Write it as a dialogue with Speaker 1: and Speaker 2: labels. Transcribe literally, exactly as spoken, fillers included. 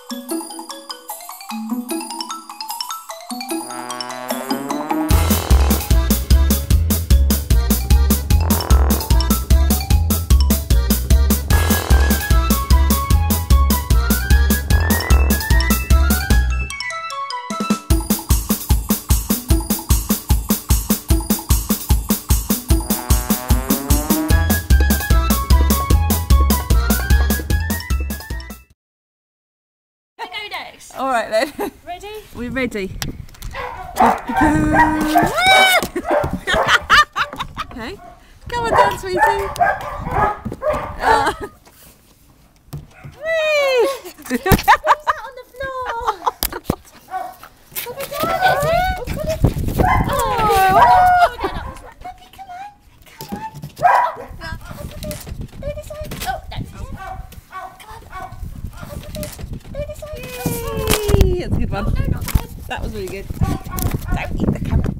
Speaker 1: All right then.
Speaker 2: Ready?
Speaker 1: We're ready. Okay. Come on down, sweetie. Uh. Whee!
Speaker 2: Who's that on the floor? Put it down, is it? Put it. Oh, oh, down up. Puppy, come on. Come on. Oh, puppy. Do this side. Oh, that's it. Come on. Oh, puppy. Do this side.
Speaker 1: Yay! That's a good one.
Speaker 2: Oh, no, not that one.
Speaker 1: That was really good. Don't eat the camera.